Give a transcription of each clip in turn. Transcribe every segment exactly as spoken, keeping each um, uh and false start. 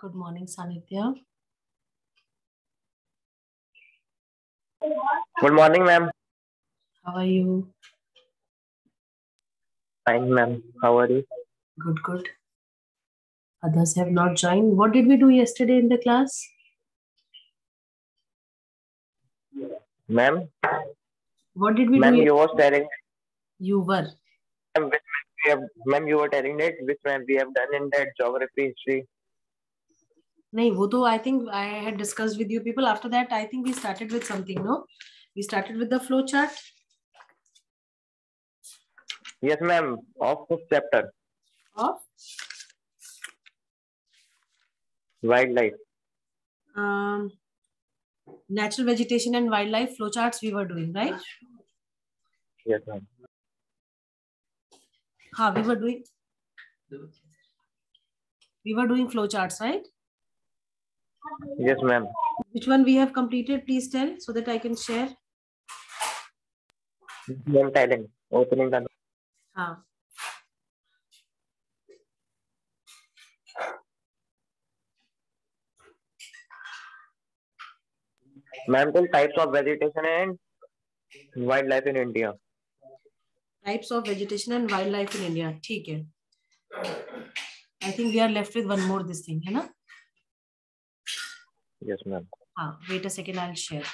Good morning, Sanitya. Good morning, ma'am. How are you? Fine, ma'am. How are you? Good, good. Others have not joined. What did we do yesterday in the class? Ma'am, What did we do? ma'am, Yes- you was telling, You were. ma'am, which ma'am we have, ma'am, you were telling that which ma'am we have done in that geography history. नहीं वो तो I think I had discussed with you people. After that, I think we started with something. No, we started with the flow chart Yes, ma'am. Of this chapter, of wildlife. um, natural vegetation and wildlife flow charts. We were doing right. Yes, ma'am. Ha, we were doing. We were doing flow charts, right? Yes, ma'am. Which one we have completed? Please tell so that I can share. I'm telling. Opening the. Ha. Ma'am, tell types of vegetation and wildlife in India. Types of vegetation and wildlife in India. ठीक है. I think we are left with one more this thing, है ना? Yes, ma'am. हाँ, wait a second, I'll share.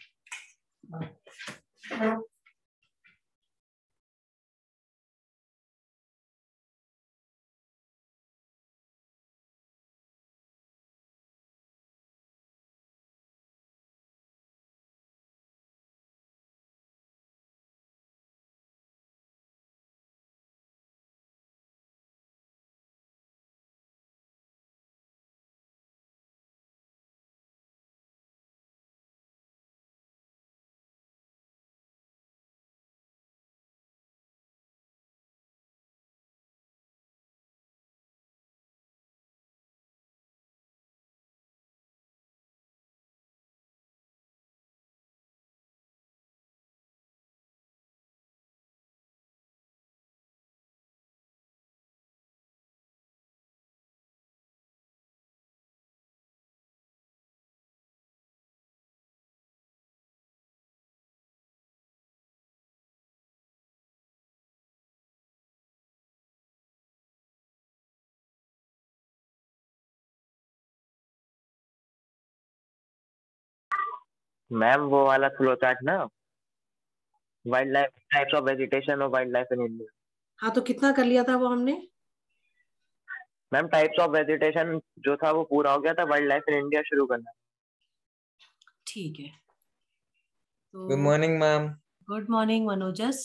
Ma'am, वो वाला flow chart ना wildlife types of vegetation और wildlife in India. हाँ, तो कितना कर लिया था वो हमने? मैम टाइप्स ऑफ वेजिटेशन जो था वो पूरा हो गया था. वाइल्ड इन इंडिया शुरू करना. ठीक है. तो Good morning, ma'am. Good morning, Manojas.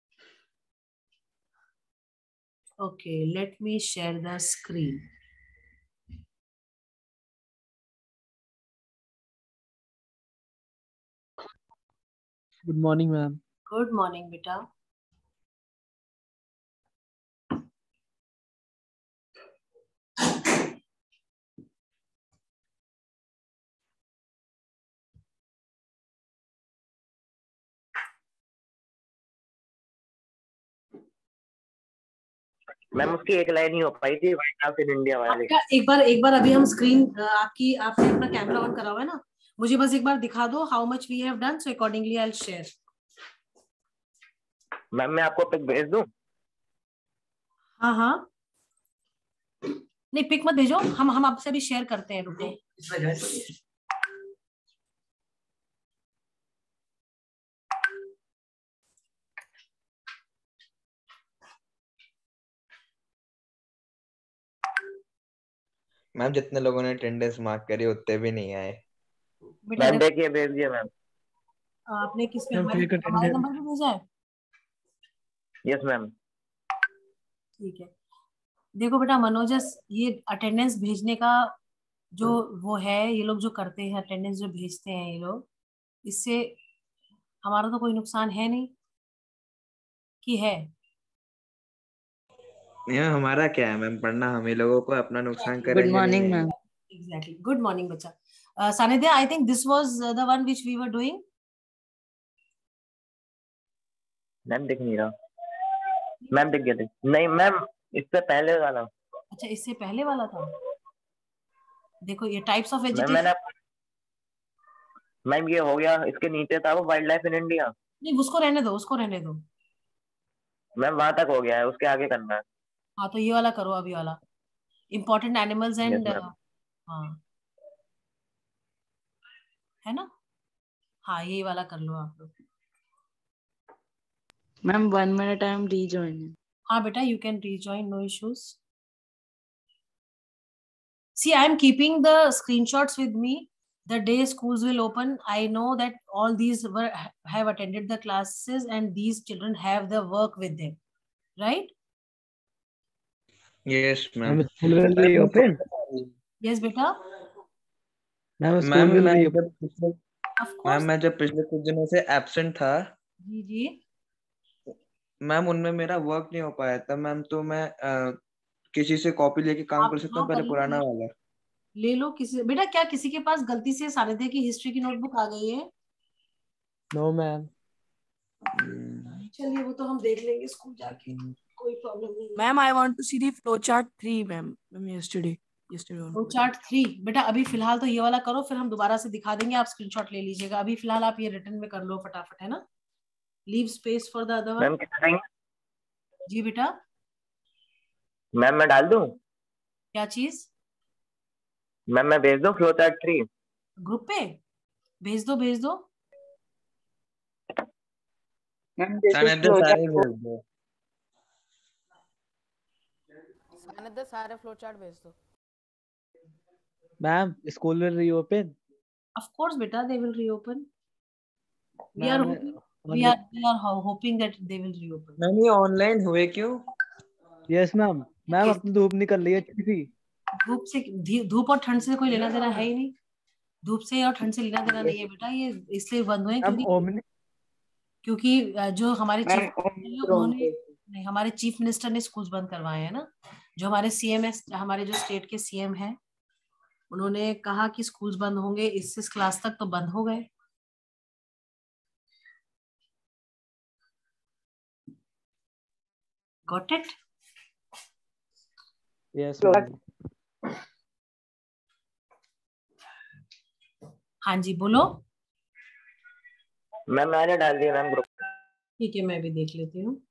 Okay, let me share the screen. Good morning, ma'am. Good morning, beta. Ma'am उसकी एक लाइन ही हो पाई थी वाइल्ड इन इंडिया वाली. बेटा, एक बार एक बार अभी हम स्क्रीन आपकी आपने अपना कैमरा ऑन करा हुआ है ना, मुझे बस एक बार दिखा दो how much we have done, so accordingly I will share. Ma'am मैं आपको पिक भेज दूं. हाँ हाँ, नहीं पिक मत भेजो, हम हम आपसे अभी शेयर करते हैं. रुको. मैम जितने लोगों ने अटेंडेंस मार्क करी उतने भी नहीं आए. बेटा मैम देखो, देखिए भेज दिया मैम. आपने किस पे मैम, हमारे fake हमारे attendance. नंबर पे भेजा है? Yes ma'am. ठीक है. देखो बेटा मनोजस, ये अटेंडेंस भेजने का जो वो है, ये लोग जो करते हैं अटेंडेंस जो भेजते हैं ये लोग, इससे हमारा तो कोई नुकसान है नहीं कि है? मैम हमारा क्या है मैम, पढ़ना हमें लोगों को, अपना नुकसान करेंगे Good morning, नहीं. ma'am. Exactly. Good morning, bacha. Uh, Sanidhya, I think this was uh, the one which we were doing. Ma'am दिख नहीं रहा. मैम दिख गया था. नहीं मैम इससे पहले वाला. अच्छा, इससे पहले वाला था. देखो ये टाइप्स ऑफ मैम वेजिटेशन। मैंने मैम ये हो गया, इसके नीचे था वो वाइल्ड लाइफ इन इंडिया। नहीं उसको रहने दो, उसको रहने दो। मैम वहां तक हो गया है, उसके आगे करना है। हाँ तो ये वाला करो अभी वाला, important animals yes and, ma'am. हाँ है ना, हाँ यही वाला कर लो आप लोग। Ma'am one minute I am rejoining. हाँ बेटा you can rejoin, no issues. See, I am keeping the screenshots with me. The day schools will open, I know that all these were have attended the classes and these children have the work with them, right? Yes ma'am. Ma'am school will reopen. Yes, beta. Ma'am school ma'am will मैं reopen. जब पिछले Of ma'am course. मैं जब पिछले कुछ दिनों से absent था जी जी। मैम, उनमें मेरा वर्क नहीं हो पाया था मैम, तो मैं अ, किसी से कॉपी लेके काम आप कर सकता हाँ हूँ, कर पहले लो, पुराना वाला। ले लो किसी बेटा। क्या किसी के पास गलती से सानिध्य की हिस्ट्री की नोटबुक आ गई है? No ma'am. चलिए वो तो हम देख लेंगे स्कूल जाके, कोई प्रॉब्लम नहीं है। Ma'am I want to see the flow chart three ma'am. Ma'am yesterday yesterday वो चार्ट थ्री बेटा अभी फिलहाल तो ये वाला करो, फिर हम दोबारा से दिखा देंगे, आप स्क्रीनशॉट ले लीजिएगा। अभी फिलहाल आप ये रिटर्न में कर लो फटाफट, है ना। Leave space for the other one. Ma'am कितना देंगे? जी बेटा। मैम मैं डाल दूं? क्या चीज? मैम मैं भेज दूं फ्लो चार्ट थ्री? ग्रुप पे भेज दो, भेज दो। Ma'am this is Sanidhya flow सारे चार्ट। भेज दो। सानिध्य सारे फ्लो चार्ट भेज दो। Ma'am school will reopen. Of course beta they will reopen. We are ma'am hoping, we are we are ho- hoping that they will reopen. Ma'am ये online हुए क्यों? Yes ma'am. Ma'am अपनी धूप निकल रही है अच्छी सी। धूप से धी- धूप और ठंड से कोई लेना देना है ही नहीं। धूप से और ठंड से लेना देना नहीं है बेटा, ये इसलिए बंद हुए हैं मैम क्योंकि ओमनी। क्योंकि अ, जो हमारे मैम चीफ ओमिक्रॉन उन्होंने नहीं, हमारे चीफ मिनिस्टर ने स्कूल्स बंद करवाए हैं ना। जो हमारे सीएम है, हमारे जो स्टेट के सीएम हैं, उन्होंने कहा कि स्कूल्स बंद होंगे, इस इस क्लास तक तो बंद हो गए। Got it? Yes ma'am. हाँ जी बोलो। मैम मैंने डाल दिया मैम ग्रुप। ठीक है मैं भी देख लेती हूँ।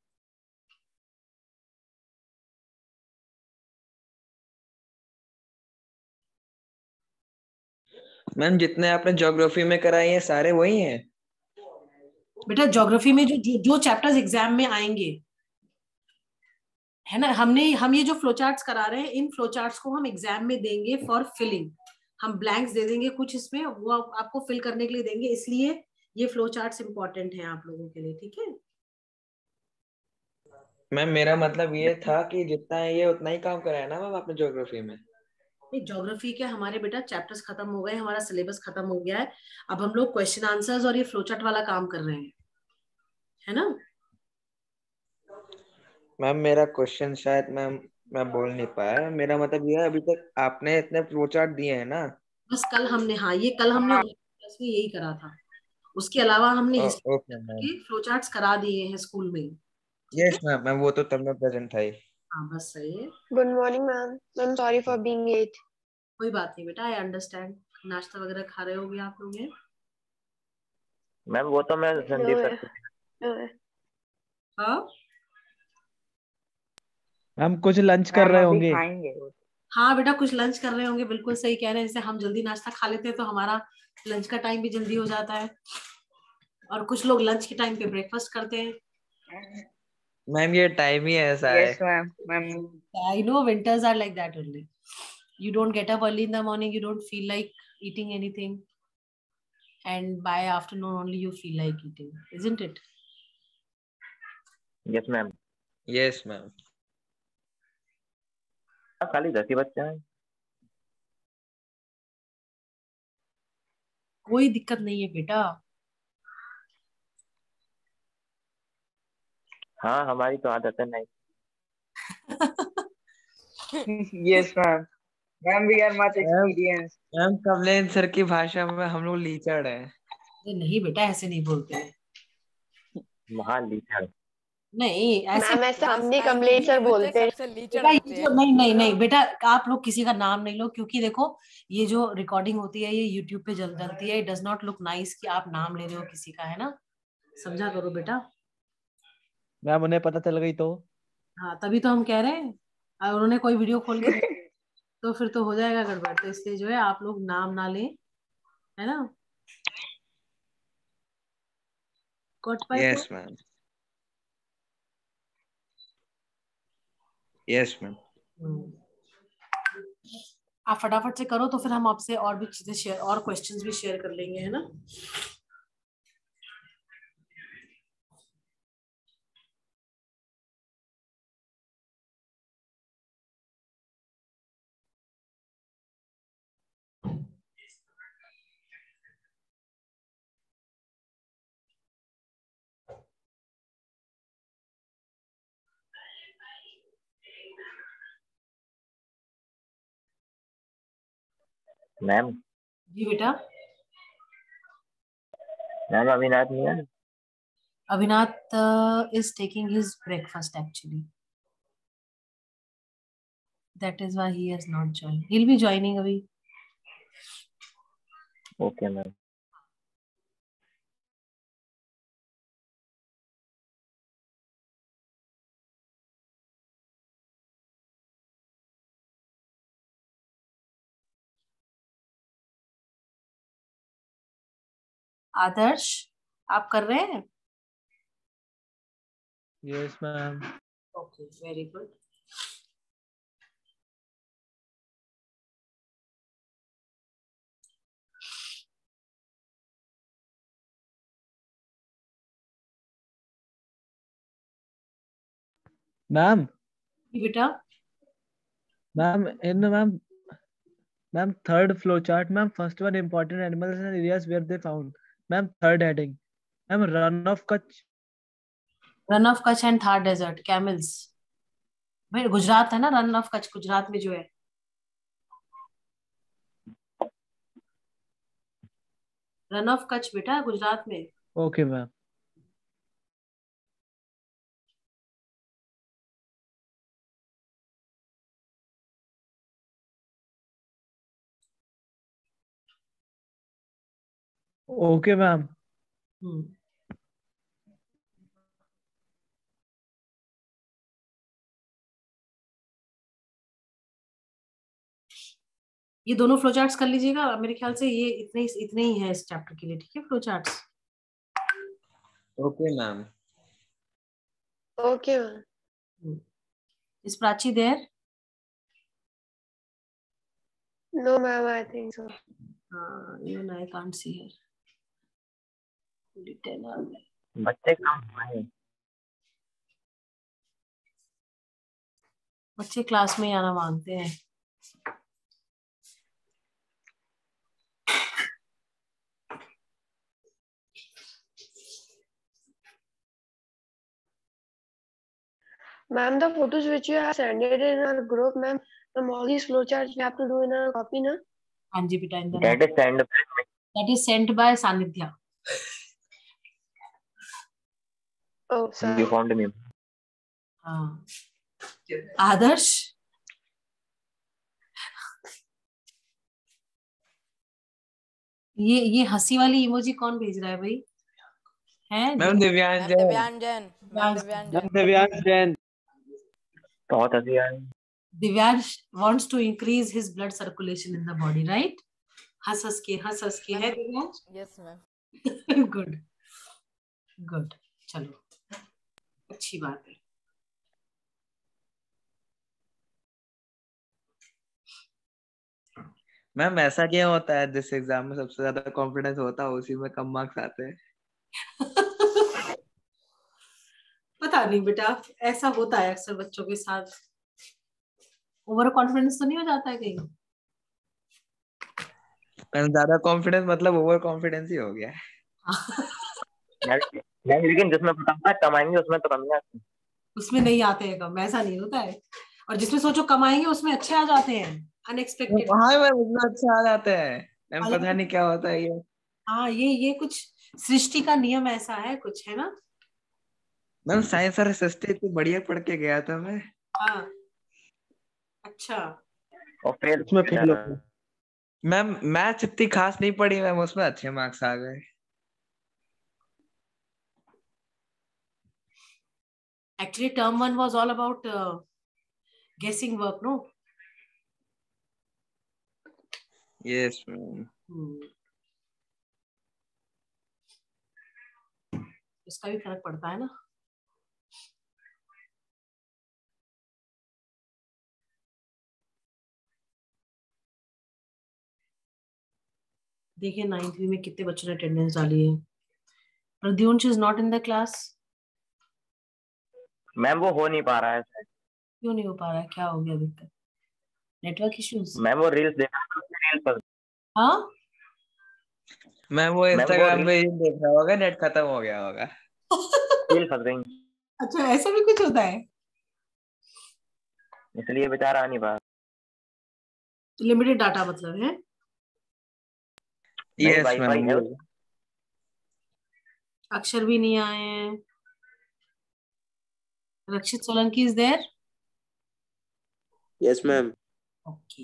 मैम जितने आपने ज्योग्राफी में कराए हैं सारे वही हैं? बेटा ज्योग्राफी में जो जो, जो चैप्टर्स एग्जाम में आएंगे, है ना, हमने हम ये जो फ्लो चार्ट्स करा रहे हैं, इन फ्लो चार्ट्स को हम एग्जाम में देंगे फॉर फिलिंग। हम ब्लैंक्स दे देंगे कुछ इसमें, वो आप, आपको फिल करने के लिए देंगे, इसलिए ये फ्लो चार्ट्स इंपॉर्टेंट हैं आप लोगों के लिए, ठीक है। मैम मेरा मतलब ये था कि जितना है ये उतना ही काम कराया ना मैम आपने ज्योग्राफी में? नहीं ज्योग्राफी के हमारे बेटा चैप्टर्स खत्म हो गए, हमारा सिलेबस खत्म हो गया है। अब हम लोग क्वेश्चन आंसर्स और ये फ्लो चार्ट वाला काम कर रहे हैं, है ना। मैम मेरा क्वेश्चन शायद मैम मैं बोल नहीं पाया। मेरा मतलब ये है, अभी तक आपने इतने फ्लो चार्ट दिए हैं ना? बस कल हमने, हाँ ये कल हमने हाँ। क्लास में यही करा था। उसके अलावा हमने ओ- हिस्ट्री ओके मैम। के फ्लो चार्ट्स करा दिए हैं स्कूल में, ठीक यस है। मैम मैम वो तो तब मैं प्रेजेंट था ही। हाँ बस सही है। Good morning ma'am. Ma'am sorry for being late. कोई बात नहीं बेटा, आई अंडरस्टैंड। नाश्ता वगैरह खा रहे होगे आप लोग हैं? मैम वो तो मैं संदीप सर से- हाँ मैम कुछ लंच कर मैम रहे अभी होंगे। खाएंगे। हाँ बेटा कुछ लंच कर रहे होंगे, बिल्कुल सही कह रहे हैं। जैसे हम जल्दी नाश्ता खा लेते हैं तो हमारा लंच का टाइम भी जल्दी हो जाता है, और कुछ लोग लंच के टाइम पे ब्रेकफास्ट करते हैं। मैम ये टाइम ही ऐसा है। Yes ma'am. Ma'am I know winters are like that only. You don't get up early in the morning, you don't feel like eating anything, and by afternoon only you feel like eating, isn't it? Yes ma'am. Yes ma'am. खाली दस ही बच्चे हैं। कोई दिक्कत नहीं है बेटा। हाँ हमारी तो आदत है नहीं। Yes ma'am. Ma'am we are much experience. Ma'am कमलेन सर की भाषा में हम लोग लीचड़ हैं। अरे नहीं बेटा ऐसे नहीं बोलते हैं। महान लीचड़। नहीं ऐसे मैम ऐसा क्लास हमने नाइन के कमलेश सर बीच बच्चे बोलते हैं। सबसे लीचड़ बेटा ये होते जो हैं। नहीं नहीं नहीं बेटा, आप लोग किसी का नाम नहीं लो, क्योंकि देखो ये जो रिकॉर्डिंग होती है ये यूट्यूब पे जल डलती है। It does not look nice कि आप नाम ले रहे हो किसी का, है ना, समझा करो बेटा। मैम उन्हें पता चल गई तो? हाँ तभी तो हम कह रहे हैं, अगर उन्होंने कोई वीडियो खोल के देखा तो फिर तो हो जाएगा गड़बड़। तो इसलिए जो है आप लोग नाम ना लें, है ना। Got my yes point? Ma'am, yes ma'am. आप फटाफट से करो तो फिर हम आपसे और भी चीजें शेयर और क्वेश्चंस भी शेयर कर लेंगे, है ना। मैम जी बेटा। मैम अविनाश नहीं है? Avinath is taking his breakfast actually. That is why he has not joined. He'll be joining अभी. Okay ma'am. आदर्श आप कर रहे हैं? Yes ma'am. Okay very good. Ma'am बेटा ma'am in ma'am ma'am third flow chart ma'am, first one important animals and areas where they found. Ma'am third heading ma'am Rann of Kutch. Rann of Kutch and Thar desert camels. भाई गुजरात है ना, run of Kutch Gujarat में जो है। Run of Kutch बेटा गुजरात में। Okay ma'am. Okay ma'am. Hmm ये दोनों फ्लो चार्ट्स कर लीजिएगा। मेरे ख्याल से ये इतने इतने ही है इस चैप्टर के लिए, ठीक है flow charts. Okay ma'am. Okay, ma'am. इस प्राची देर? No, ma'am, I think so. हाँ even I can't see her. Only ten are there. बच्चे कम हुए। बच्चे क्लास में ही आना मांगते हैं। Ma'am, the photos which you have sent it in our group, ma'am, from all these flowcharts we have to do in a copy, na? हाँ जी बेटा इन That is sent that is sent by Sanidhya. Oh, you sorry. found me. हाँ आदर्श ये ये हंसी वाली emoji कौन भेज रहा है भाई? है ma'am Divyansh ma'am Jain. Divyansh Jain. Ma'am Divyansh ma'am Jain. Divyansh Jain. बहुत हंसी आई। Divyansh wants to increase his blood circulation in the body, right? हंस हंस के हंस हंस के है Divyansh. Yes ma'am. Good good, चलो अच्छी बात है। मैम ऐसा क्या होता है जिस एग्जाम में सबसे ज्यादा कॉन्फिडेंस होता है उसी में कम मार्क्स आते हैं? पता नहीं बेटा, ऐसा होता है अक्सर बच्चों के साथ। ओवर कॉन्फिडेंस तो नहीं हो जाता है कहीं? मैम ज्यादा कॉन्फिडेंस मतलब ओवर कॉन्फिडेंस ही हो गया है। मैम लेकिन जिसमें पता कमाएंगे उसमें तो कम आते। उसमें नहीं आते हैं कम, ऐसा नहीं होता है। और जिसमें सोचो कमाएंगे उसमें अच्छे आ जाते हैं, अनएक्सपेक्टेड। हाँ मैम उसमें अच्छा आ जाते हैं। मैम पता नहीं क्या होता है ये। हाँ ये ये कुछ सृष्टि का नियम ऐसा है कुछ, है ना। मैम साइंस और एसएसटी तो बढ़िया पढ़ के गया था मैं। हाँ अच्छा। और फिर उसमें फेल हो गए। मैम मैथ्स इतनी खास नहीं पढ़ी मैम, उसमें अच्छे मार्क्स आ गए। Actually, term one was all about uh, guessing work, no? Yes ma'am. Hmm. इसका भी फर्क पड़ता है ना। देखिए नाइन्थ में कितने बच्चों ने अटेंडेंस डाली है। Pradyumna is not in the class. Ma'am वो हो नहीं पा रहा है। क्यों नहीं हो पा रहा है, क्या हो गया दिक्कत? Network issues? मैम वो रील्स देख रील्स पर हाँ मैम वो मैम वो इंस्टाग्राम रील पे ही देख रहा होगा, नेट खत्म हो गया होगा। रील फंस गई, अच्छा ऐसा भी कुछ होता है। इसलिए बेचारा आ नहीं पा रहा। लिमिटेड डाटा मतलब है। नहीं यस वाईफाई मैम। है। अक्षर भी नहीं आए हैं। Rakshit Solanki is there? Yes, ma'am. Okay.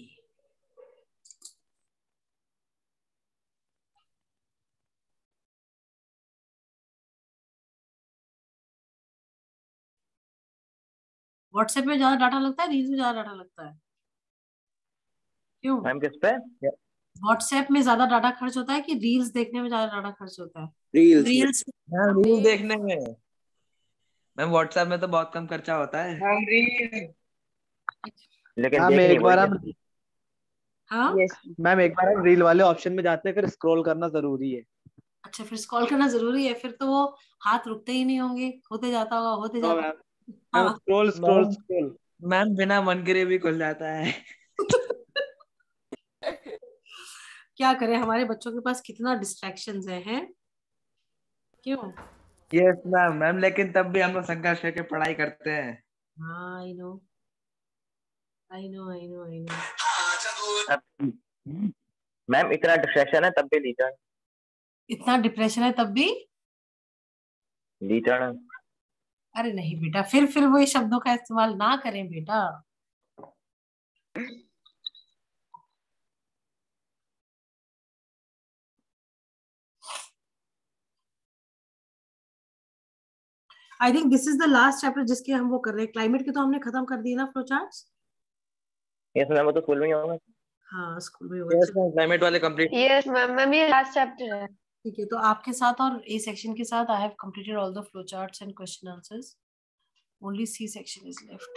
WhatsApp में ज्यादा डाटा लगता है, रील्स में ज्यादा डाटा लगता है? क्यों? मैम किस पे? व्हाट्सएप में ज्यादा डाटा खर्च होता है कि रील्स देखने में ज्यादा डाटा खर्च होता है? Reels. रील्स। मैम रील देखने में। मैम व्हाट्सएप में तो बहुत कम खर्चा होता है। Ma'am reel. लेकिन मैम देखनी एक वही बार है। हम हाँ यस मैम एक बार हम रील वाले ऑप्शन में जाते हैं, फिर स्क्रॉल करना जरूरी है। अच्छा, फिर स्क्रॉल करना जरूरी है, फिर तो वो हाथ रुकते ही नहीं होंगे, होते जाता होगा होते नो जाता। मैम। मैम हाँ scroll scroll ma'am scroll. Ma'am बिना मन करे भी खुल जाता है। क्या करें, हमारे बच्चों के पास कितना डिस्ट्रैक्शंस है, हैं? क्यों? Yes ma'am. मैम लेकिन तब भी हम लोग संघर्ष करके पढ़ाई करते हैं। हाँ I know I know I know I know. Ma'am इतना डिस्ट्रैक्शन है तब भी लीचड़ इतना डिप्रेशन है तब भी? लीचड़। अरे नहीं बेटा, फिर फिर वही शब्दों का इस्तेमाल ना करें बेटा। I think this is the last chapter जिसके हम वो कर रहे हैं। क्लाइमेट के तो हमने खत्म कर दिए ना फ्लो चार्ट्स। यस मैम वो तो स्कूल में ही होगा। हाँ स्कूल में होगा। यस मैम क्लाइमेट वाले कंप्लीट। यस मैम मैम ये लास्ट चैप्टर है। ठीक है, तो आपके साथ और ए सेक्शन के साथ I have completed all the flow charts and question answers. Only C section is left.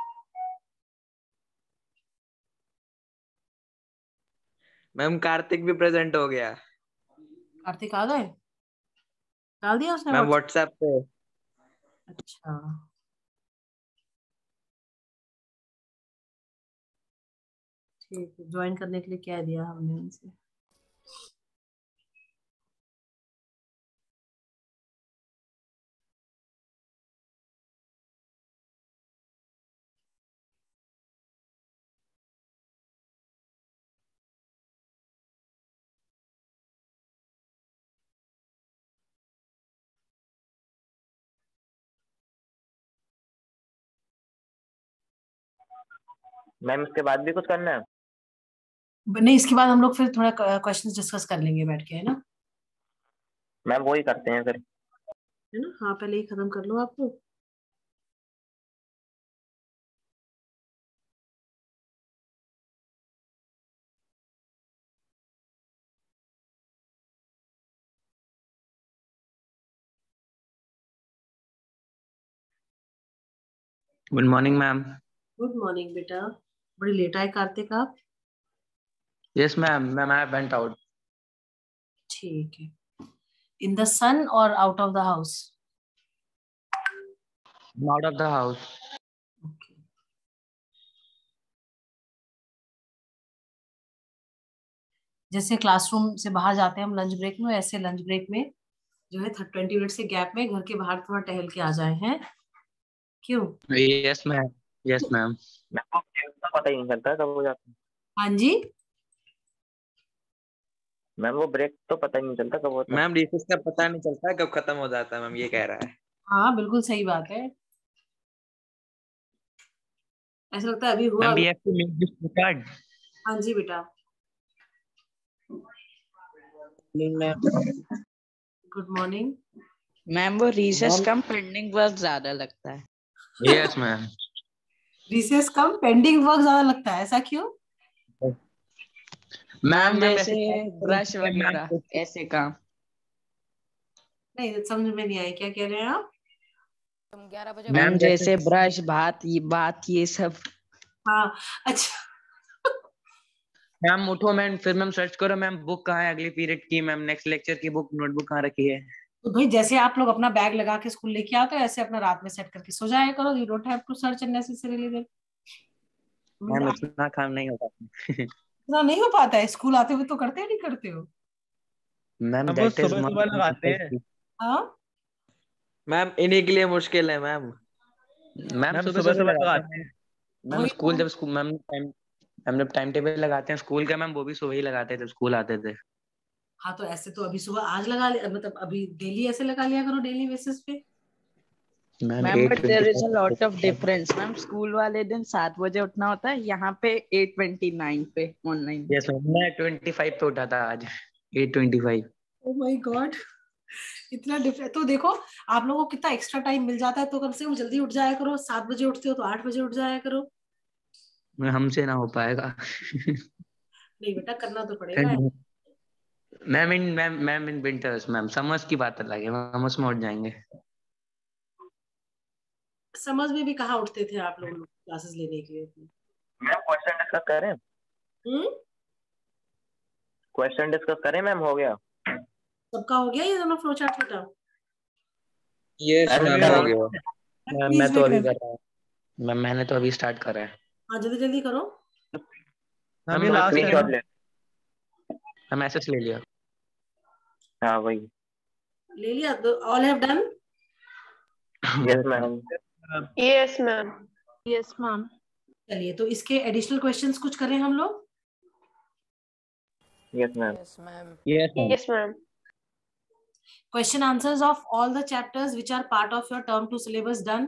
Ma'am Kartik भी प्रेजेंट हो गया। कार्तिक आ गए? डाल दिया उसने मैम व्हाट्सएप? व्हाट्सएप पे। अच्छा ठीक है, ज्वाइन करने के लिए क्या दिया हमने उनसे? मैम इसके बाद भी कुछ करना है? नहीं, इसके बाद हम लोग फिर थोड़ा क्वेश्चंस डिस्कस कर लेंगे बैठ के, है ना? मैम वही करते हैं फिर। है ना? हाँ पहले ही खत्म कर लो आप लोग। Good morning ma'am. Good morning बेटा। बड़ी लेट आए कार्तिक आप। Yes ma'am. Ma'am I went out. ठीक है। इन द सन और out of the house? Out of the house. Okay. जैसे क्लासरूम से बाहर जाते हैं हम लंच ब्रेक में, ऐसे लंच ब्रेक में जो है ट्वेंटी मिनट के गैप में घर के बाहर थोड़ा टहल के आ जाए हैं। क्यों? Yes ma'am. Yes ma'am. Ma'am को तो पता ही नहीं चलता कब हो जाता है। हाँ जी। मैम वो ब्रेक तो पता ही नहीं चलता कब होता है। मैम रिसेस का पता नहीं चलता कब खत्म हो जाता है, मैम ये कह रहा है। हाँ बिल्कुल सही बात है, ऐसा लगता है अभी हुआ। Ma'am we have to make this flowchart. हाँ जी बेटा, गुड मॉर्निंग। मैम वो रिसेस मैम कम पेंडिंग वर्क ज्यादा लगता है। Yes ma'am. रिसेस कम पेंडिंग वर्क ज्यादा लगता है, ऐसा क्यों? मैम मैम जैसे वैसे ब्रश वगैरह मैम ऐसे काम। नहीं समझ में नहीं आया, क्या कह रहे हैं आप? तुम ग्यारह बजे मैम मैम पहुंचोगे। जैसे जैसे ब्रश बात ये बात ये सब। हाँ अच्छा। मैम उठो मैम, फिर मैम सर्च करो मैम बुक कहाँ है अगले पीरियड की, मैम नेक्स्ट लेक्चर की बुक नोटबुक कहाँ रखी है। तो भाई जैसे आप लोग अपना बैग लगा के स्कूल लेके आते हो, ऐसे अपना रात में सेट करके सो जाया करो, you don't have to search unnecessarily there. Ma'am इतना काम नहीं होता। इतना नहीं हो पाता है, स्कूल आते हुए तो करते हो नहीं करते हो? मैम अब वो दैट इज सुबह सुबह लगाते हैं। हाँ मैम इन्हीं के लिए मुश्किल है मैम। मैम मैम सुबह सुबह सुबह सुबह लगाते लगाते हैं हैं। मैम। वही स्कूल तो। जब स्कूल मैम टाइम हम जब टाइम टेबल लगाते हैं स्कूल का मैम, वो भी सुबह ही लगाते थे जब स्कूल आते थे। हाँ तो ऐसे तो अभी सुबह आज लगा लिया, मतलब अभी डेली ऐसे लगा लिया करो, डेली बेसिस पे। Ma'am ma'am eight but twenty there is a lot of five difference ma'am. School वाले दिन सात बजे उठना होता है, यहाँ पे एट ट्वेंटी नाइन पे ऑनलाइन। यस मैम, मैं ट्वेंटी फाइव पे उठा था आज, eight twenty five. Oh my god, इतना डिफरेंट। तो देखो आप लोगों को कितना एक्स्ट्रा टाइम मिल जाता है, तो कम से कम जल्दी उठ जाया करो। सात बजे उठते हो तो आठ बजे उठ जाया करो। हमसे ना हो पाएगा। नहीं बेटा, करना तो पड़ेगा। Ma'am in ma'am ma'am in winters ma'am, summers की बात अलग है, हम उसमें उठ जाएंगे। समझ में भी कहाँ उठते थे आप लोग क्लासेस लेने के लिए? मैम क्वेश्चन डिस्कस करें? हम्म, क्वेश्चन डिस्कस करें मैम, हो गया? सबका हो गया ये दोनों फ्लो चार्ट बेटा? यस अरे मैम मेरा हो करो। गया। मैम मैं प्लीज तो वेट अभी मैम। कर रहा हूँ मैम, मैंने तो अभी स्टार्ट करा है। हाँ जल्दी जल्दी करो। मैम मैम ये मैं लास्ट है ना? स्क्रीनशॉट ले। हम एसएस ले लिया। हाँ वही। ले लिया? All have done? Yes ma'am. Yes ma'am. Yes, ma'am. चलिए तो इसके एडिशनल क्वेश्चंस कुछ करें हम लोग। Yes ma'am. Yes ma'am. Yes ma'am. Yes ma'am. Question answers of all the chapters which are part of your term two syllabus done?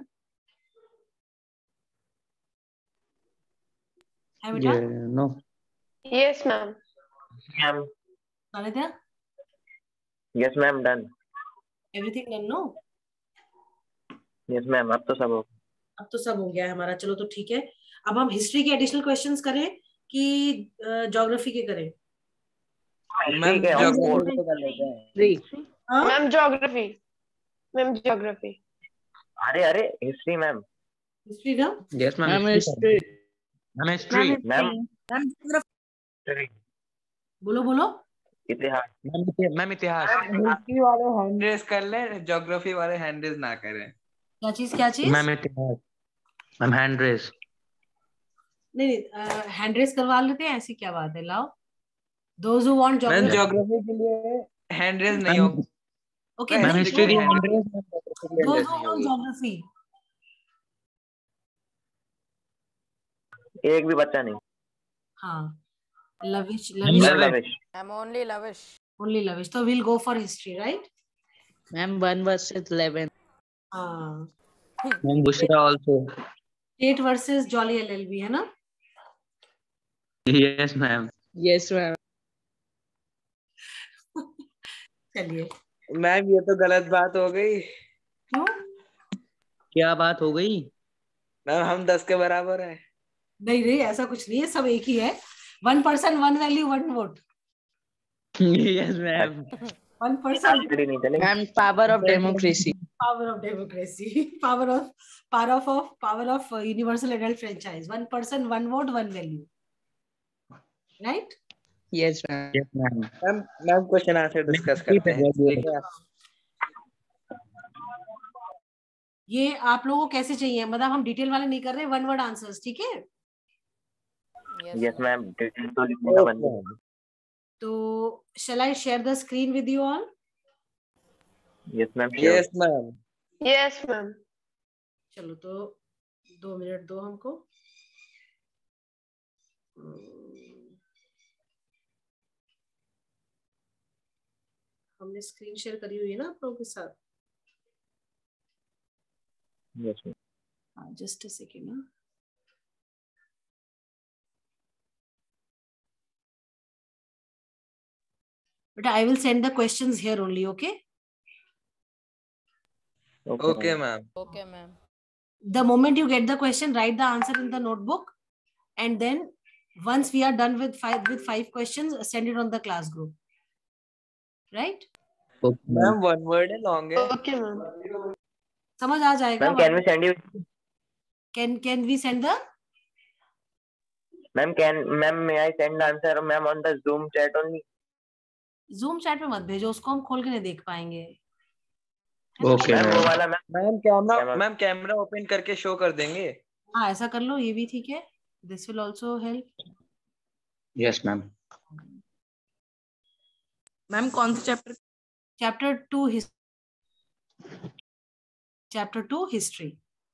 है बेटा? ये no. Yes ma'am. Ma'am. Sanidhya? Yes ma'am done. Everything done, no? Yes ma'am, अब तो सब हो। अब तो सब हो गया है हमारा, चलो तो ठीक है। अब हम हिस्ट्री के एडिशनल क्वेश्चंस करें कि ज्योग्राफी के करें? मैम ठीक है, हम फोर। ज्योग्राफी कर लेते हैं। थ्री। हाँ मैम ज्योग्राफी। Ma'am geography. अरे अरे हिस्ट्री मैम। हिस्ट्री ना? Yes ma'am ma'am history. History. Ma'am history. Ma'am Ma'am, history. बोलो बोलो। इतिहास। मैम इति- मैम इतिहास। हिस्ट्री वाले हैंड रेस कर ले, ज्योग्राफी वाले हैंड रेस ना करें। क्या चीज क्या चीज? मैम इतिहास। Ma'am hand raise. नहीं नहीं, हैंड रेस करवा लेते हैं, ऐसी क्या बात है, लाओ। Those who want ma'am geography. Geography के लिए हैंड रेस नहीं मैम होगा। ओके, मैम हिस्ट्री की hand raise. Those who want geography. एक भी बच्चा नहीं। हाँ, Lavish ma'am Lavish love Lavish. I'm only lavish. Only Lavish, तो will go for history, right? Ma'am one versus eleven. हाँ, ma'am Bushra also. State versus Jolly LLB, है ना? Yes ma'am. Yes ma'am. चलिए। मैम ये तो गलत बात हो गई। क्यों? क्या बात हो गई? मैम हम दस के बराबर है। नहीं नहीं, ऐसा कुछ नहीं है, सब एक ही है। One person one value one vote. Yes ma'am. One person खड़ी नहीं चलेगी। Ma'am power of democracy. Power of democracy, power of power of of power of universal adult franchise. One person one vote one value, right? Yes ma'am. Yes ma'am. Ma'am ma'am question answer discuss करते हैं, ठीक है? ये आप लोगों को कैसे चाहिए, मतलब हम डिटेल वाले नहीं कर रहे, वन वर्ड आंसर्स, ठीक है? Yes, yes ma'am. Ma'am, detail तो लिखने का बंद है। तो shall I share the screen with you all? Yes ma'am. Yes ma'am. Yes ma'am. चलो तो दो मिनट दो हमको। हमने स्क्रीन शेयर करी हुई है ना आप लोगों के साथ? Yes, ma'am. Uh, just a second. Huh? But I will send the questions here only, okay? Okay, Okay, ma'am. ma'am. Okay, ma'am. The moment you get the question, write the answer in the notebook, and then once we are done with five with five questions, send it on the class group. Right? Okay, ma'am. Ma'am one word है long है Okay, ma'am. समझ आ जाएगा? Ma'am, can we send you? Can can we send the? Ma'am, can ma'am may I send the answer, ma'am, on the Zoom chat only? Zoom chat में मत भेजो, उसको हम खोल के नहीं देख पाएंगे. है ना? Okay, मैम वो ma'am. वाला ma'am ma'am camera camera ma'am camera open करके शो कर देंगे हाँ ऐसा कर लो, ये भी ठीक है. This will also help. Yes, ma'am. Ma'am कौन सा chapter? Chapter two his Chapter two history.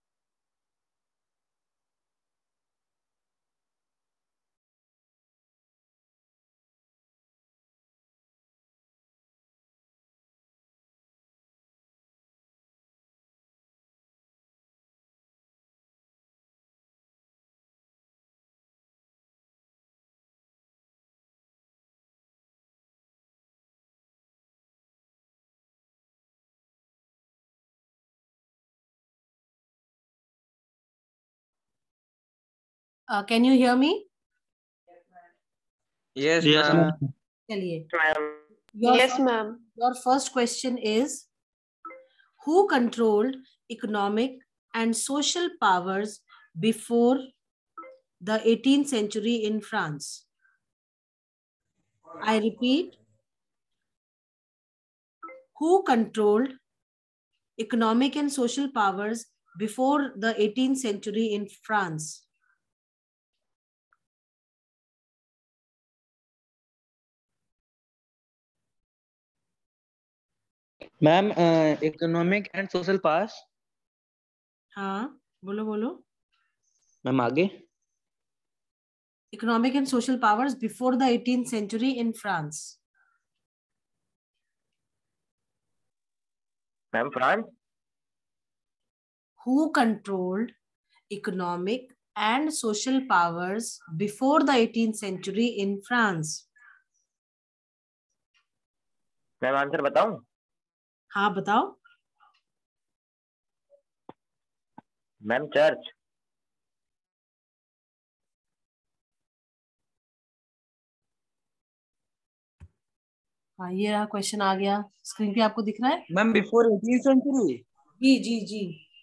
Uh, can you hear me? Yes Yes, ma'am ma'am. चलिए. Ma'am Your Yes, first, ma'am. your first question is, who controlled economic and social powers before the eighteenth century in France? I repeat, who controlled economic and social powers before the eighteenth century in France? Ma'am, uh, economic and social powers. हाँ बोलो बोलो. Ma'am, आगे. Economic and social powers before the eighteenth century in France. Ma'am France Who controlled economic and social powers before the eighteenth century in France? Ma'am answer बताऊं? हाँ बताओ. Ma'am church. हाँ ये रहा क्वेश्चन आ गया स्क्रीन पे, आपको दिख रहा है? मैम बिफोर एटीन सेंचुरी जी जी जी.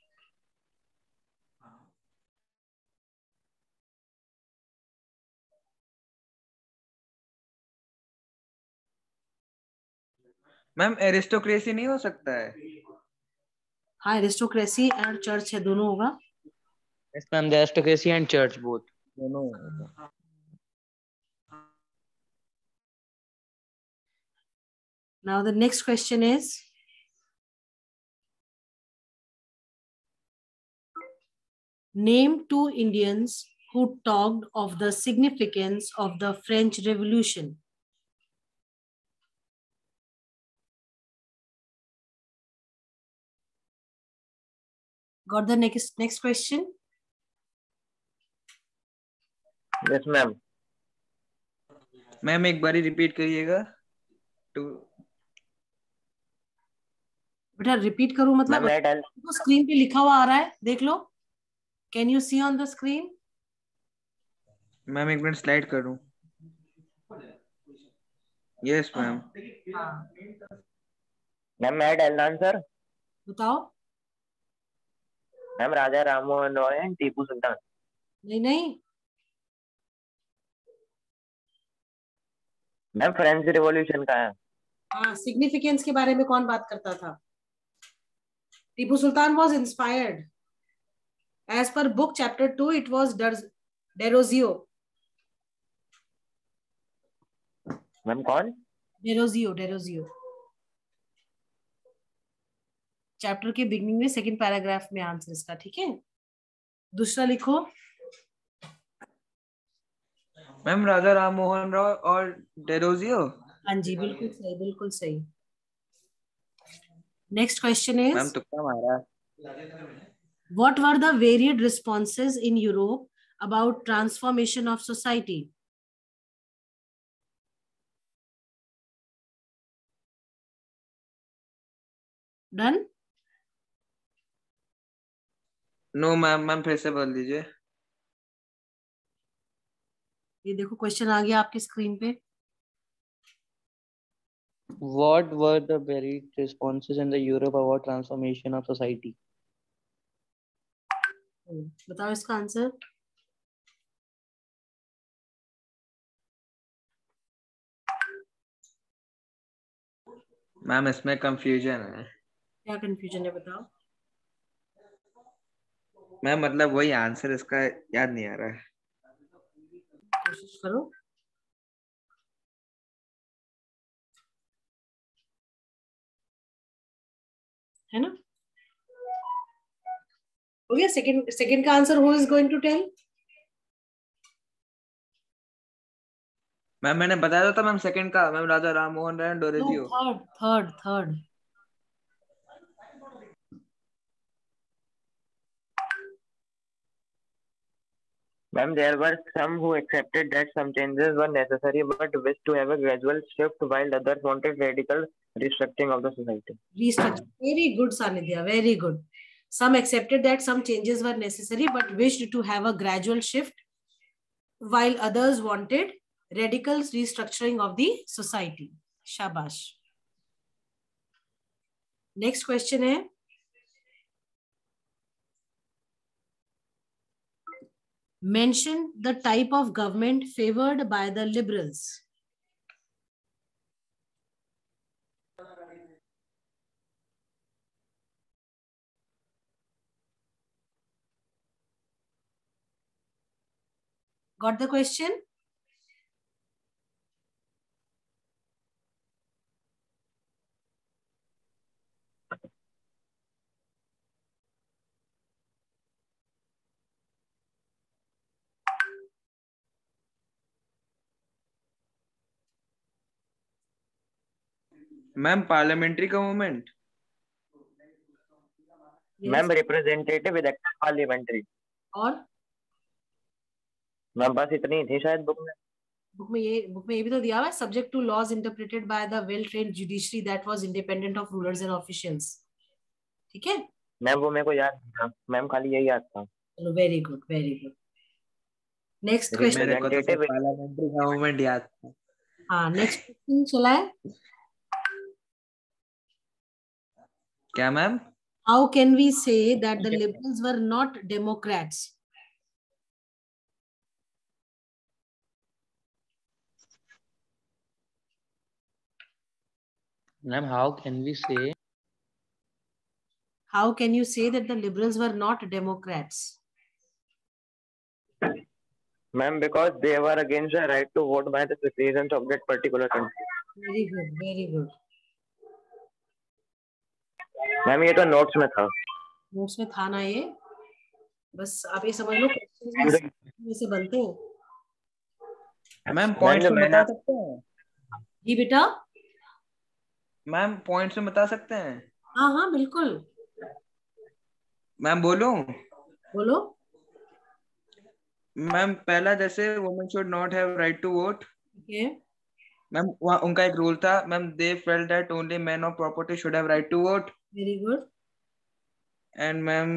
मैम एरिस्टोक्रेसी नहीं हो सकता है हाँ एरिस्टोक्रेसी एंड चर्च है, दोनों होगा. Yes, ma'am. The aristocracy and church both. दोनों Now the next question is, name two Indians who talked of the significance of the French Revolution. Got the next next question? यस ma'am. Ma'am एक बारी repeat करिएगा to बेटा repeat करूं मतलब? Ma'am मैं डाल तो स्क्रीन पे लिखा हुआ आ रहा है, देख लो. Can you see on the screen? Ma'am एक मिनट स्लाइड करूं यस मैम हाँ मैम मैं डाल आंसर. बताओ. Ma'am Raja Rammohan Roy and Tipu Sultan. नहीं नहीं, मैम फ्रेंच रिवॉल्यूशन का है. हाँ सिग्निफिकेंस के बारे में कौन बात करता था? Tipu Sultan was inspired. As per book chapter two, it was Derozio. Ma'am कौन? Derozio, Derozio. चैप्टर के बिगनिंग में सेकंड पैराग्राफ में आंसर इसका, ठीक है? दूसरा लिखो. मैम राजा राम मोहन राव और डेरोजियो. हाँ जी बिल्कुल सही, बिल्कुल सही. नेक्स्ट क्वेश्चन मैम इज, तुक्का मारा. What were the varied responses in Europe about transformation of society? Done? No ma'am ma'am फिर से बोल दीजिए. ये देखो क्वेश्चन आ गया आपकी स्क्रीन पे. What were the varied responses in the Europe about transformation of society? बताओ इसका आंसर. मैम इसमें कंफ्यूजन है. क्या कंफ्यूजन है बताओ. मैम मतलब वही आंसर इसका याद नहीं आ रहा है. कोशिश करो. है ना? हो गया. सेकंड सेकंड का answer who is going to tell? Ma'am मैंने बताया था मैम सेकंड का. Ma'am Raja Ram Mohan Rai Derozio. Third third third. Ma'am, there were some who accepted that some changes were necessary but wished to have a gradual shift, while others wanted radical restructuring of the society. Restructure. Very good, Sanidhya. Very good. Some accepted that some changes were necessary but wished to have a gradual shift, while others wanted radical restructuring of the society. Shabash. Next question है. Mention the type of government favored by the liberals. Got the question? Ma'am parliamentary government. Ma'am, representative elected parliamentary. और ma'am बस इतनी ही थी शायद book में. Book में ये book में ये भी तो दिया हुआ है. Subject to laws interpreted by the well trained judiciary that was independent of rulers and officials. ठीक है. मैम वो मेरे को याद नहीं था. मैम खाली यही याद था. चलो very good very good. Next मेरे क्वेश्चन. को तो सिर्फ पार्लियामेंट्री गवर्नमेंट याद था. हाँ नेक्स्ट क्वेश्चन चला है. क्या ma'am? How can we say that the liberals were not Democrats? Ma'am, how can we say? How can you say that the liberals were not Democrats? Ma'am, because they were against the right to vote by the citizens of that particular country. Very good, very good. Ma'am ये तो notes में था. Notes में था ना ये. बस आप ये समझ लो क्वेश्चन में से बनते हैं. मैम पॉइंट्स में बता सकते हैं? जी बेटा. मैम पॉइंट्स में बता सकते हैं? हाँ हाँ बिल्कुल. मैम बोलूं? बोलो. मैम पहला जैसे women should not have right to vote. Okay. Ma'am वहाँ उनका एक रूल था. Ma'am they felt that only man of property should have right to vote. Very good. And ma'am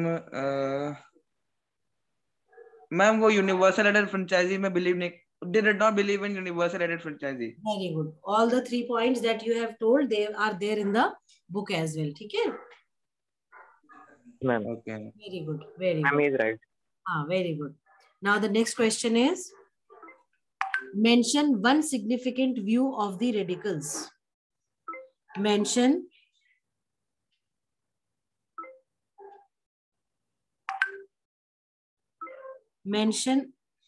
ma'am वो यूनिवर्सल एडेड फ्रेंचाइजी में believe नहीं. They did not believe in universal added franchisee. Very good. All the three points that you have told, they are there in the book as well. ठीक है? Ma'am. Okay. Very good. Very good. Ma'am is right. Ah, very good. Now the next question is, mention one significant view of the radicals. Mention mention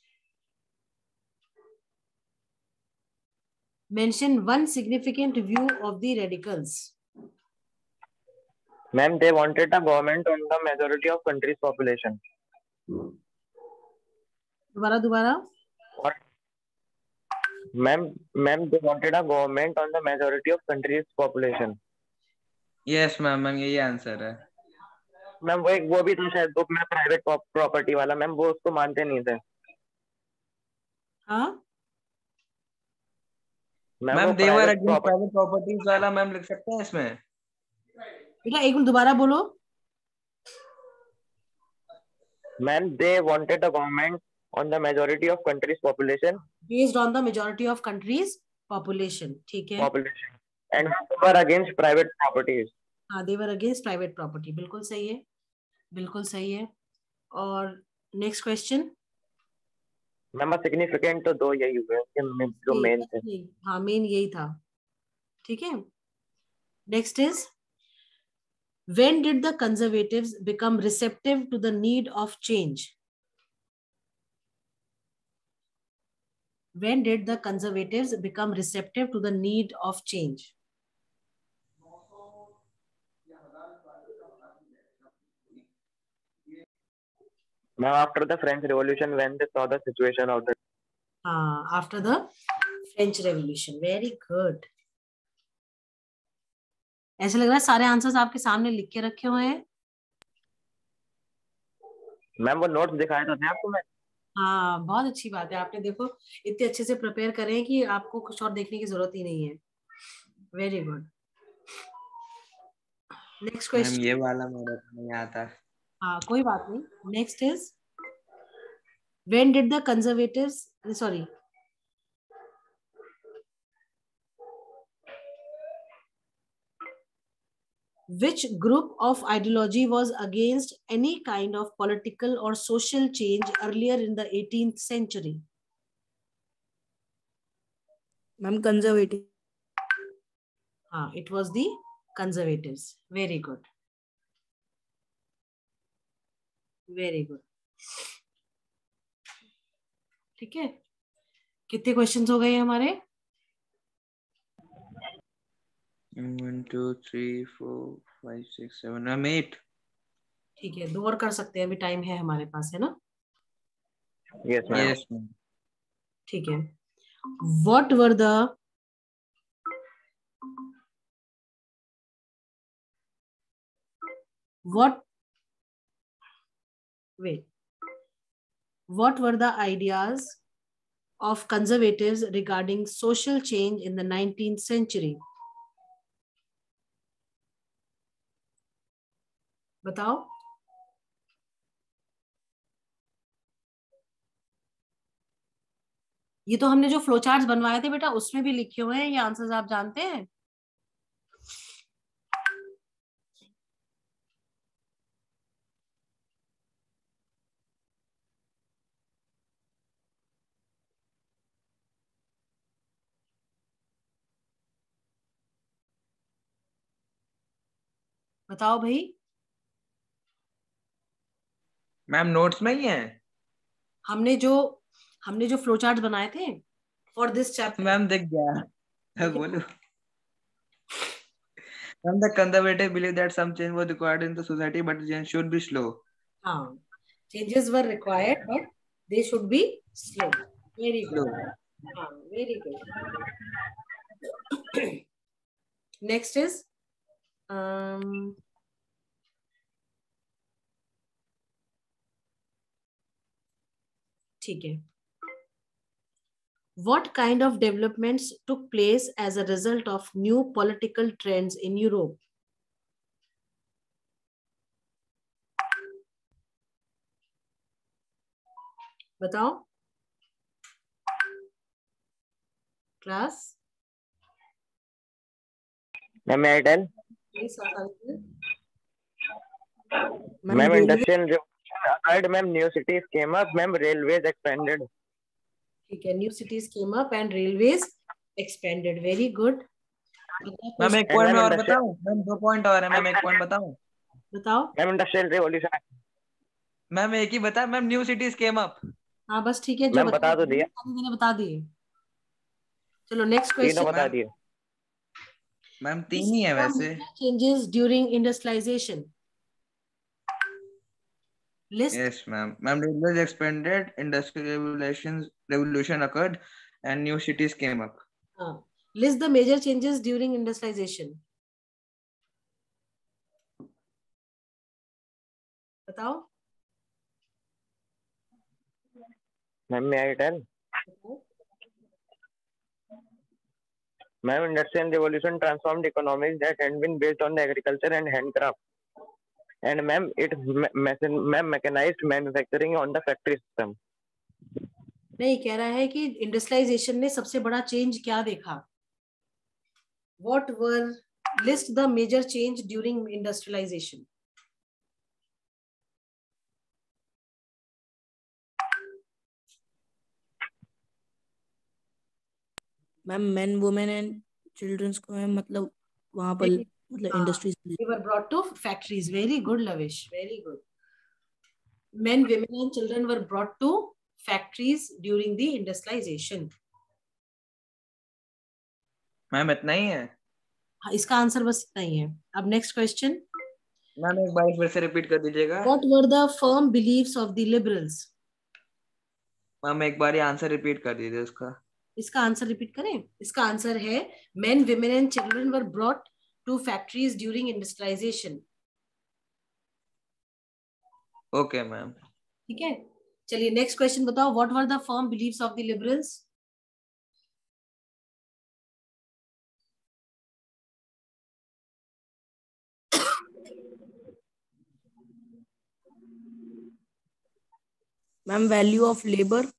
Mention one significant view of the radicals. Ma'am, they wanted a government on the majority of country's population. दोबारा दोबारा. Ma'am, ma'am, they wanted a government on the majority of country's population. Yes, ma'am. Ma'am यही answer है. Ma'am वो एक वो भी था शायद बुक में प्राइवेट प्रॉपर्टी वाला, मैम वो उसको मानते नहीं थे। हाँ मैम वो ma'am they were private against property. Private properties वाला मैम लिख सकते हैं इसमें? बेटा एक मिनट दोबारा बोलो। Ma'am they wanted the government on the majority of country's population based on the majority of country's population, ठीक है। Population and were against private properties. हाँ, they were against private property, बिल्कुल सही है, बिल्कुल सही है। और नेक्स्ट क्वेश्चन। मैम सिग्निफिकेंट तो दो यही हुए कि जो मेन थे। हाँ मेन यही था, ठीक है। Next is when did the conservatives become receptive to the need of change? When did the conservatives become receptive to the need of change? Now after the French Revolution, when they saw the situation of the uh, after the French Revolution. Very good. ऐसा लग रहा है सारे answers आपके सामने लिख के रखे हुए हैं। मैम वो नोट्स दिखाए तो थे आपको मैं। हाँ बहुत अच्छी बात है, आपने देखो इतने अच्छे से प्रिपेयर करें कि आपको कुछ और देखने की जरूरत ही नहीं है। Very good. Next question. ये वाला मेरे को नहीं आता। हाँ कोई बात नहीं। Next is when did the conservatives sorry which group of ideology was against any kind of political or social change earlier in the eighteenth century? Ma'am, conservative. Ah, it was the conservatives. Very good. Very good. ठीक है, कितने questions हो गए हमारे? One two three four five six seven ma'am eight. ठीक है, दो और कर सकते हैं, अभी टाइम है हमारे पास, है ना? Yes ma'am. Yes ma'am. ठीक है। What were the what wait what were the ideas of conservatives regarding social change in the nineteenth century? बताओ। ये तो हमने जो फ्लो चार्ट्स बनवाए थे बेटा उसमें भी लिखे हुए हैं, ये आंसर्स आप जानते हैं। बताओ भाई। मैम नोट्स में ही है। हमने जो हमने जो फ्लो चार्ट बनाए थे फॉर दिस चैप्टर। मैम दिख गया। बोलो। Ma'am the conservative believe that some change was required in the society but change should be slow. हाँ, changes were required but they should be slow. Very good. हाँ very good. Next is ठीक है। What kind of developments took place as a result of new political trends in Europe? बताओ class. Ma'am मैं tell ma'am industrial revolution occurred, ma'am new cities came up, ma'am railways expanded. ठीक है, new cities came up and railways expanded. Very good. Ma'am एक point में और बताऊं? Ma'am दो point और है मैम, एक पॉइंट बताऊं? बताओ। Ma'am industrial revolution. मैम एक ही बता ma'am, new cities came up. हाँ बस ठीक है, जो मैम बता तो दिया, मैंने बता दिए। चलो नेक्स्ट तीनों क्वेश्चन। बता दिए। मैम तीन ही है वैसे। Changes during industrialization. List. Yes, ma'am. Ma'am, railways expanded, industrial revolution revolution occurred, and new cities came up. Uh, list the major changes during industrialization. बताओ। Ma'am may I tell? Ma'am industrial revolution transformed economics that had been based on agriculture and handcraft, and ma'am it ma'am mechanized manufacturing on the factory system. नहीं, कह रहा है कि industrialisation ने सबसे बड़ा change क्या देखा? What were list the major change during industrialization? Ma'am men women and childrens को है मतलब वहां पर मतलब industries They were brought to factories. Very good, Lavish. Very good. Men, women, and children were brought to factories during the industrialization. Ma'am इतना ही है? हाँ, इसका आंसर बस इतना ही है। अब नेक्स्ट क्वेश्चन। मैम एक बार फिर से रिपीट कर दीजिएगा। What were the firm beliefs of the liberals? Ma'am एक बार ये आंसर रिपीट कर दीजिए उसका। इसका आंसर रिपीट करें? इसका आंसर है men, women and children were brought to factories during industrialization. Okay ma'am. ठीक है, चलिए नेक्स्ट क्वेश्चन बताओ। What were the firm beliefs of the liberals? Ma'am value of labour.